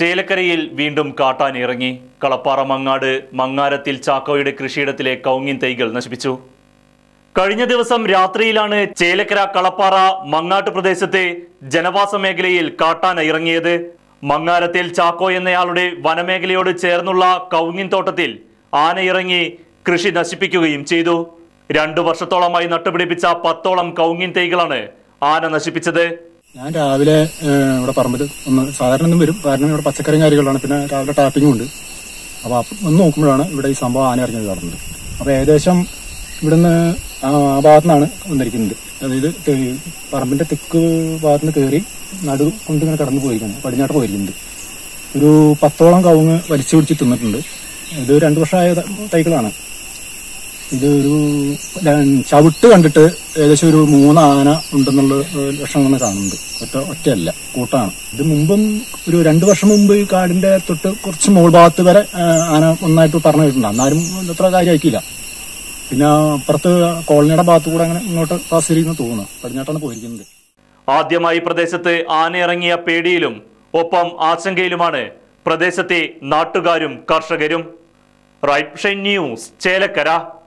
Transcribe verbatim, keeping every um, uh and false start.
ചേലക്കരയിൽ വീണ്ടും കാട്ടാൻ ഇറങ്ങി. കളപ്പാറ മങ്ങാട് മങ്ങാരത്തിൽ ചാക്കോയുടെ കൃഷിയിടത്തിലെ കൗങ്ങിൻ തൈകൾ നശിപ്പിച്ചു. കഴിഞ്ഞ ദിവസം രാത്രിയിലാണ് ചേലക്കര കളപ്പാറ മങ്ങാട്ട് പ്രദേശത്തെ ജനവാസ മേഖലയിൽ കാട്ടാൻ ഇറങ്ങിയത്. മങ്ങാരത്തിൽ ചാക്കോ എന്നയാളുടെ വനമേഖലയോട് ചേർന്നുള്ള കൗങ്ങിൻ തോട്ടത്തിൽ ആന ഇറങ്ങി കൃഷി നശിപ്പിക്കുകയും ചെയ്തു. രണ്ടു വർഷത്തോളമായി നട്ടുപിടിപ്പിച്ച പത്തോളം കൗങ്ങിൻ തൈകളാണ് ആന നശിപ്പിച്ചത്. ഞാൻ രാവിലെ ഇവിടെ പറമ്പിൽ ഒന്ന് സാധാരണ ഒന്നും വരും, കാരണം ഇവിടെ പച്ചക്കറിയും കാര്യങ്ങളാണ്, പിന്നെ രാവിലെ ടാപ്പിങ്ങും ഉണ്ട്. അപ്പോൾ ഒന്ന് നോക്കുമ്പോഴാണ് ഇവിടെ ഈ സംഭവം ആന ഇറങ്ങി കാണുന്നത്. അപ്പോൾ ഏകദേശം ഇവിടുന്ന് ആ ഭാഗത്തു നിന്നാണ് വന്നിരിക്കുന്നത്. അതായത് പറമ്പിന്റെ തെക്ക് ഭാഗത്ത് നിന്ന് കയറി നടു കൊണ്ടിങ്ങനെ കടന്നു പോയിരിക്കുന്നത്, പടിഞ്ഞാട്ട് പോയിരിക്കുന്നത്. ഒരു പത്തോളം കവുങ്ങ് വലിച്ചു പിടിച്ച് തിന്നിട്ടുണ്ട്. ഇത് രണ്ടു വർഷമായ തൈകളാണ്. ഇത് ഒരു ചവിട്ട് കണ്ടിട്ട് ഏകദേശം ഒരു മൂന്ന് ആന ഉണ്ടെന്നുള്ള ലക്ഷണം തന്നെ കാണുന്നുണ്ട്. ഒറ്റ ഒറ്റയല്ല, കൂട്ടാണ്. ഇത് മുമ്പും ഒരു രണ്ടു വർഷം മുമ്പ് ഈ കാടിന്റെ തൊട്ട് കുറച്ച് മുകൾ ഭാഗത്ത് വരെ ആന ഒന്നായിട്ട് പറഞ്ഞു കേട്ടിട്ടുണ്ട്. എന്നാലും അത്ര കാര്യമാക്കിയില്ല. പിന്നെ അപ്പുറത്ത് കോളനിയുടെ ഭാഗത്ത് കൂടെ അങ്ങനെ ഇങ്ങോട്ട് പാസ് ചെയ്തെന്ന് തോന്നുന്നു. പടിഞ്ഞാട്ടാണ് പോയിരിക്കുന്നത്. ആദ്യമായി പ്രദേശത്ത് ആന ഇറങ്ങിയ പേടിയിലും ഒപ്പം ആശങ്കയിലുമാണ് പ്രദേശത്തെ നാട്ടുകാരും കർഷകരും. Right news, Chelakkara.